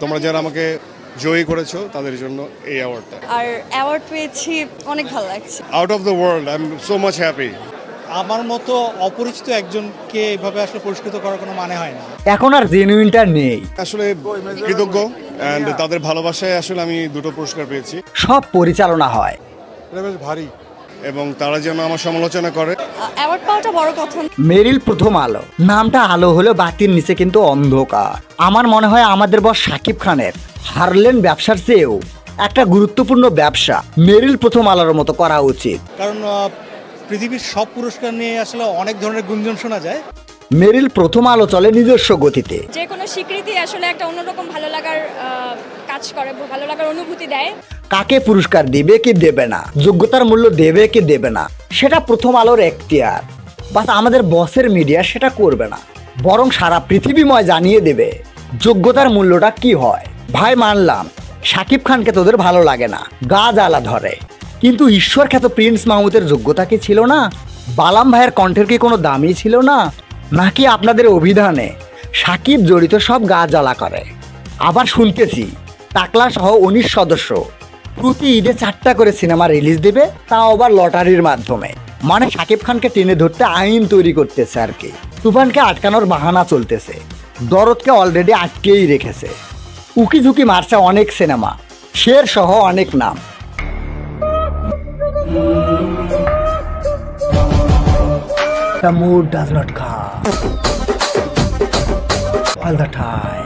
তোমরা যারা আমাকে জয়ী করেছো তাদের জন্য এই অ্যাওয়ার্ডটা। আর অ্যাওয়ার্ড পেয়েছি, অনেক ভালো লাগছে। Out of the world, I am so much happy. আমার মতো অপরিচিত একজনকে এভাবে আসলে পুরস্কৃত করার কোনো মানে হয় না। এখন আর জেনুইনটা নেই। আসলে কৃতজ্ঞ, এন্ড তাদের ভালোবাসায় আসলে আমি দুটো পুরস্কার পেয়েছি। সব পরিচালনা হয়, এটা বেশ ভারী, এবং তারা যেন আমার সমালোচনা করে। অ্যাওয়ার্ড পাওয়াটা বড় কথা। মেরিল প্রথম আলো, নামটা আলো হলেও বাতির নিচে কিন্তু অন্ধকার। আমার মনে হয় আমাদের বস শাকিব খানের হারলেন ব্যবসার চেয়েও একটা গুরুত্বপূর্ণ ব্যবসা মেরিল প্রথম আলোর মতো করা উচিত। কারণ পৃথিবীর সব পুরস্কার নিয়ে আসলে অনেক ধরনের গুঞ্জন শোনা যায়। মেরিল প্রথম আলো চলে নিজস্ব গতিতে। যে কোনো স্বীকৃতি আসলে একটা অন্যরকম ভালো লাগার কাজ করে, ভালো লাগার অনুভূতি দেয়। কাকে পুরস্কার দিবে কি দেবে না, যোগ্যতার মূল্য দেবে কি দেবে না, সেটা প্রথম আলোর এখতিয়ার। বাস আমাদের বসের মিডিয়া সেটা করবে না, বরং সারা পৃথিবীময় জানিয়ে দেবে যোগ্যতার মূল্যটা কি হয়। ভাই মানলাম শাকিব খানকে তোদের ভালো লাগে না, গা জ্বালা ধরে, কিন্তু ঈশ্বর খ্যাত প্রিন্স মাহমুদের যোগ্যতা কি ছিল না? বালাম ভাইয়ের কণ্ঠের কি কোনো দামই ছিল না? নাকি আপনাদের অভিধানে শাকিব জড়িত সব গা জ্বালা করে? আবার শুনতেছি টাকলা সহ 19 সদস্য প্রতি ঈদে 4টা করে সিনেমা রিলিজ দেবে, তাও আবার লটারির মাধ্যমে। মানে শাকিব খানকে টেনে ধরতে আইন তৈরি করতেছে আর কি। তুফানকে আটকানোর বাহানা চলতেছে, দরদকে অলরেডি আটকেই রেখেছে, উকি ঝুঁকি মারছে অনেক সিনেমা, শের সহ অনেক নাম। The mood does not come all the time.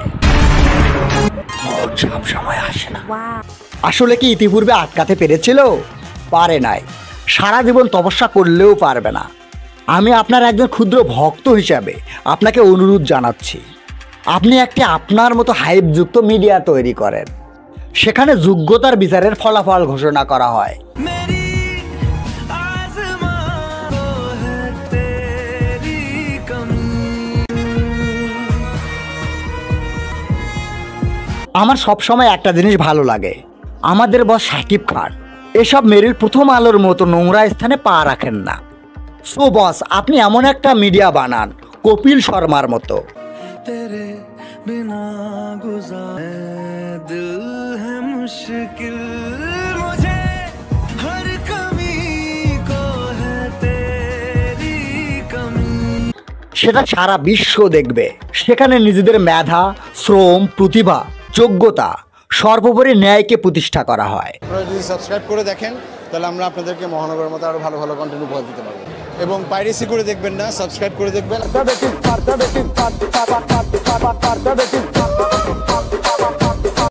সব সময় আসে না। আসলে কি ইতিপূর্বে আটকাতে পেরেছিল? পারে নাই। সারা জীবন তপস্যা করলেও পারবে না। আমি আপনার একজন ক্ষুদ্র ভক্ত হিসাবে আপনাকে অনুরোধ জানাচ্ছি, আপনি একটি আপনার মতো হাইপযুক্ত মিডিয়া তৈরি করেন, সেখানে যোগ্যতার বিচারের ফলাফল ঘোষণা করা হয়। আমার সবসময় একটা জিনিস ভালো লাগে, আমাদের বস শাকিব খান এসব মেরিল প্রথম আলোর মতো নোংরা স্থানে পা রাখেন না। সো বস, আপনি এমন একটা মিডিয়া বানান কপিল শর্মার মতো। সেটা সারা বিশ্ব দেখবে, সেখানে নিজেদের মেধা, শ্রম, প্রতিভা, যোগ্যতা, সর্বোপরি ন্যায়কে প্রতিষ্ঠা করা হয়। আপনারা যদি সাবস্ক্রাইব করে দেখেন তাহলে আমরা আপনাদেরকে মহানগরের মতো আরো ভালো ভালো কন্টেন্ট উপহার দিতে পারবো। এবং পাইরেসি করে দেখবেন না, সাবস্ক্রাইব করে দেখবেন।